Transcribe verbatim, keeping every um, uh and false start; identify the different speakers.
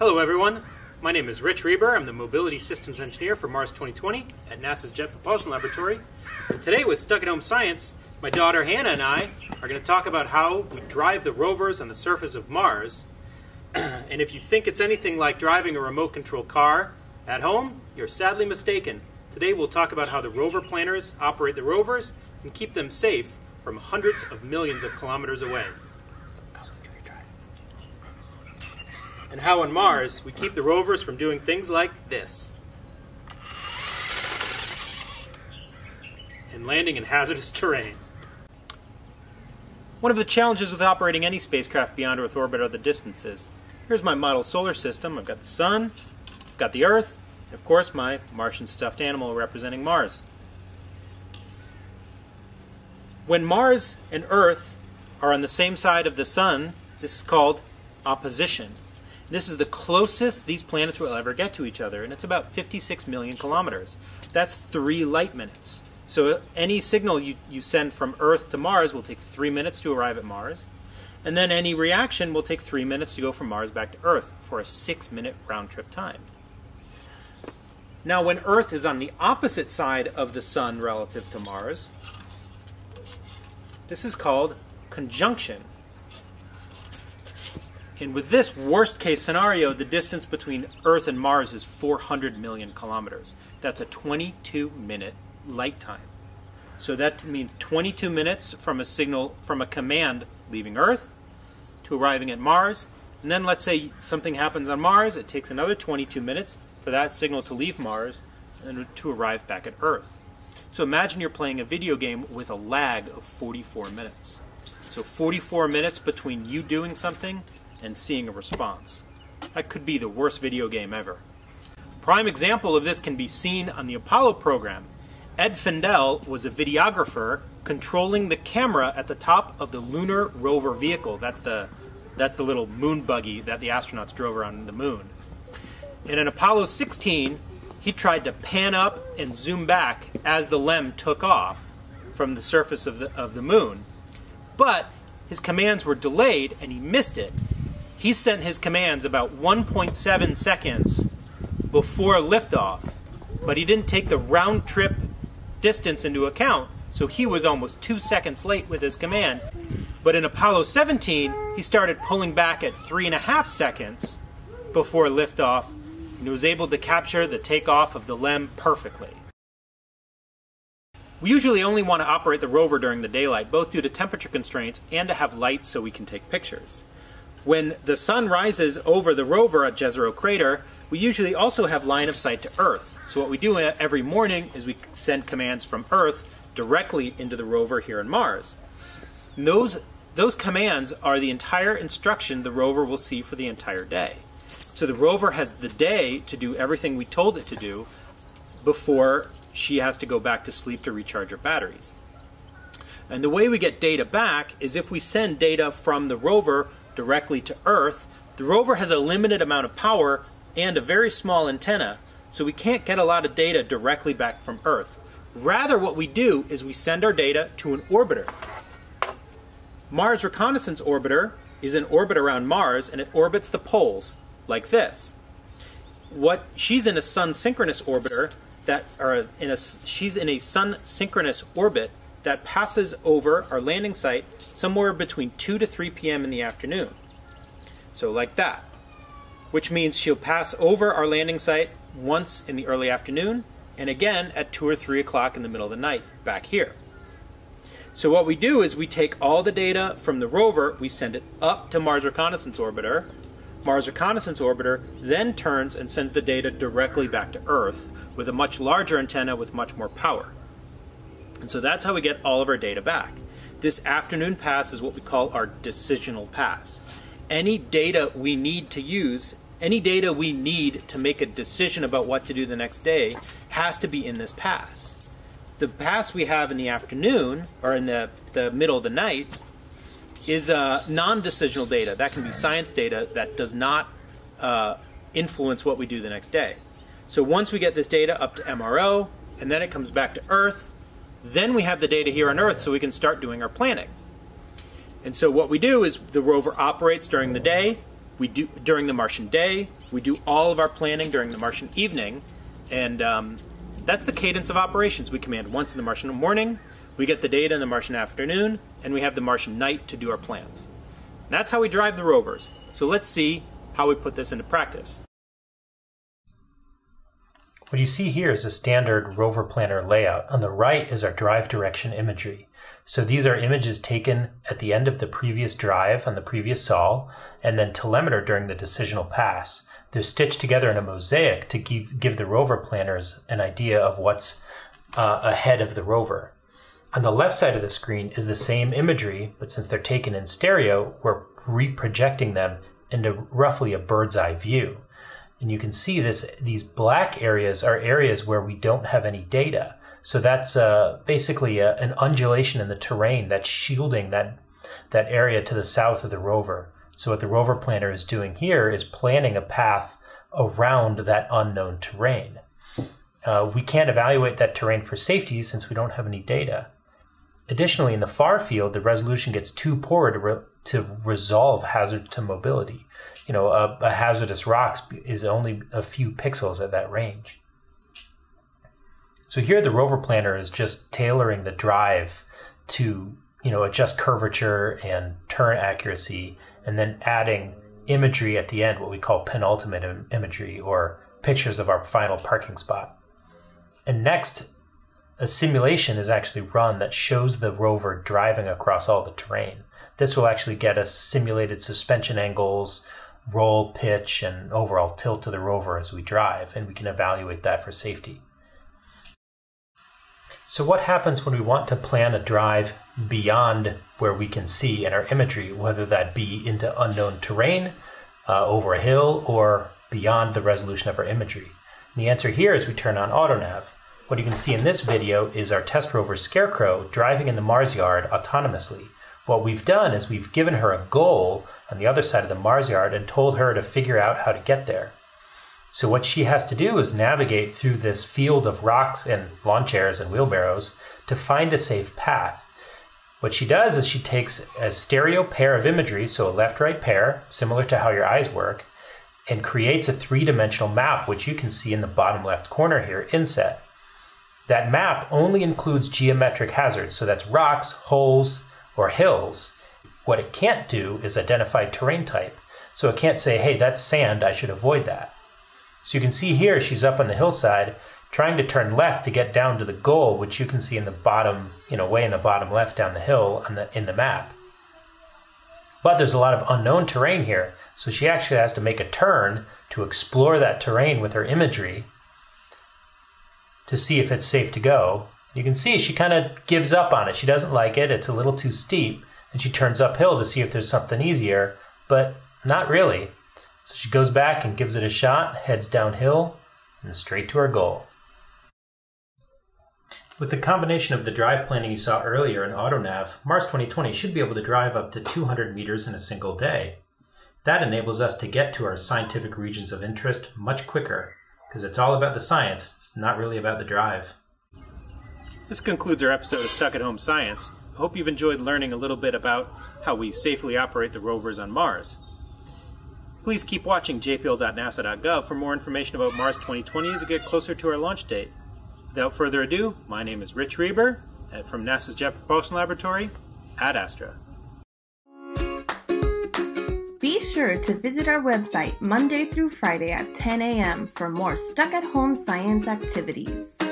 Speaker 1: Hello everyone, my name is Rich Reber. I'm the Mobility Systems Engineer for Mars twenty twenty at NASA's Jet Propulsion Laboratory. And today with Stuck at Home Science, my daughter Hannah and I are going to talk about how we drive the rovers on the surface of Mars. And if you think it's anything like driving a remote control car at home, you're sadly mistaken. Today we'll talk about how the rover planners operate the rovers and keep them safe from hundreds of millions of kilometers away. And how on Mars we keep the rovers from doing things like this. And landing in hazardous terrain. One of the challenges with operating any spacecraft beyond Earth orbit are the distances. Here's my model solar system. I've got the Sun, I've got the Earth, and of course my Martian stuffed animal representing Mars. When Mars and Earth are on the same side of the Sun, this is called opposition. This is the closest these planets will ever get to each other, and it's about fifty-six million kilometers. That's three light minutes. So any signal you, you send from Earth to Mars will take three minutes to arrive at Mars, and then any reaction will take three minutes to go from Mars back to Earth for a six-minute round-trip time. Now, when Earth is on the opposite side of the Sun relative to Mars, this is called conjunction. And with this worst-case scenario, the distance between Earth and Mars is four hundred million kilometers. That's a twenty-two minute light time. So that means twenty-two minutes from a signal, from a command leaving Earth to arriving at Mars. And then let's say something happens on Mars. It takes another twenty-two minutes for that signal to leave Mars and to arrive back at Earth. So imagine you're playing a video game with a lag of forty-four minutes. So forty-four minutes between you doing something and seeing a response. That could be the worst video game ever. Prime example of this can be seen on the Apollo program. Ed Fendel was a videographer controlling the camera at the top of the lunar rover vehicle. That's the, that's the little moon buggy that the astronauts drove around the moon. And in Apollo sixteen, he tried to pan up and zoom back as the L E M took off from the surface of the, of the moon. But his commands were delayed and he missed it. He sent his commands about one point seven seconds before liftoff, but he didn't take the round trip distance into account, so he was almost two seconds late with his command. But in Apollo seventeen, he started pulling back at three and a half seconds before liftoff, and was able to capture the takeoff of the L E M perfectly. We usually only want to operate the rover during the daylight, both due to temperature constraints and to have light so we can take pictures. When the sun rises over the rover at Jezero Crater, we usually also have line of sight to Earth. So what we do every morning is we send commands from Earth directly into the rover here on Mars. And those, those commands are the entire instruction the rover will see for the entire day. So the rover has the day to do everything we told it to do before she has to go back to sleep to recharge her batteries. And the way we get data back is if we send data from the rover directly to Earth. The rover has a limited amount of power and a very small antenna, so we can't get a lot of data directly back from Earth. Rather, what we do is we send our data to an orbiter. Mars Reconnaissance Orbiter is in orbit around Mars, and it orbits the poles like this. What she's in a sun synchronous orbiter that, or in a, she's in a sun synchronous orbit that passes over our landing site somewhere between two to three p m in the afternoon. So like that. Which means she'll pass over our landing site once in the early afternoon, and again at two or three o'clock in the middle of the night, back here. So what we do is we take all the data from the rover, we send it up to Mars Reconnaissance Orbiter. Mars Reconnaissance Orbiter then turns and sends the data directly back to Earth with a much larger antenna with much more power. And so that's how we get all of our data back. This afternoon pass is what we call our decisional pass. Any data we need to use, any data we need to make a decision about what to do the next day has to be in this pass. The pass we have in the afternoon, or in the, the middle of the night, is uh, non-decisional data. That can be science data that does not uh, influence what we do the next day. So once we get this data up to M R O, and then it comes back to Earth, then we have the data here on Earth so we can start doing our planning. And so what we do is the rover operates during the day, we do during the Martian day, we do all of our planning during the Martian evening, and um, that's the cadence of operations. We command once in the Martian morning, we get the data in the Martian afternoon, and we have the Martian night to do our plans. And that's how we drive the rovers. So let's see how we put this into practice. What you see here is a standard rover planner layout. On the right is our drive direction imagery. So these are images taken at the end of the previous drive on the previous sol, and then telemeter during the decisional pass. They're stitched together in a mosaic to give, give the rover planners an idea of what's uh, ahead of the rover. On the left side of the screen is the same imagery, but since they're taken in stereo, we're reprojecting them into roughly a bird's eye view. And you can see this; these black areas are areas where we don't have any data. So that's uh, basically a, an undulation in the terrain that's shielding that, that area to the south of the rover. So what the rover planner is doing here is planning a path around that unknown terrain. Uh, we can't evaluate that terrain for safety since we don't have any data. Additionally, in the far field, the resolution gets too poor to, re to resolve hazard to mobility. You know, a, a hazardous rock is only a few pixels at that range. So here the rover planner is just tailoring the drive to, you know, adjust curvature and turn accuracy, and then adding imagery at the end, what we call penultimate im imagery, or pictures of our final parking spot. And next, a simulation is actually run that shows the rover driving across all the terrain. This will actually get us simulated suspension angles, roll, pitch, and overall tilt to the rover as we drive, and we can evaluate that for safety. So what happens when we want to plan a drive beyond where we can see in our imagery, whether that be into unknown terrain, uh, over a hill, or beyond the resolution of our imagery? And the answer here is we turn on AutoNav. What you can see in this video is our test rover Scarecrow driving in the Mars yard autonomously. What we've done is we've given her a goal on the other side of the Mars yard and told her to figure out how to get there. So what she has to do is navigate through this field of rocks and lawn chairs and wheelbarrows to find a safe path. What she does is she takes a stereo pair of imagery, so a left-right pair, similar to how your eyes work, and creates a three-dimensional map, which you can see in the bottom left corner here, inset. That map only includes geometric hazards, so that's rocks, holes, or hills. What it can't do is identify terrain type. So it can't say, hey, that's sand, I should avoid that. So you can see here she's up on the hillside trying to turn left to get down to the goal, which you can see in the bottom, you know, way in the bottom left down the hill on the, in the map. But there's a lot of unknown terrain here, so she actually has to make a turn to explore that terrain with her imagery to see if it's safe to go. You can see she kind of gives up on it. She doesn't like it, it's a little too steep, and she turns uphill to see if there's something easier, but not really. So she goes back and gives it a shot, heads downhill, and straight to her goal. With the combination of the drive planning you saw earlier in AutoNav, Mars twenty twenty should be able to drive up to two hundred meters in a single day. That enables us to get to our scientific regions of interest much quicker, because it's all about the science, it's not really about the drive. This concludes our episode of Stuck at Home Science. I hope you've enjoyed learning a little bit about how we safely operate the rovers on Mars. Please keep watching j p l dot nasa dot gov for more information about Mars twenty twenty as we get closer to our launch date. Without further ado, my name is Rich Reber from NASA's Jet Propulsion Laboratory, Ad Astra.
Speaker 2: Be sure to visit our website Monday through Friday at ten A M for more stuck-at-home science activities.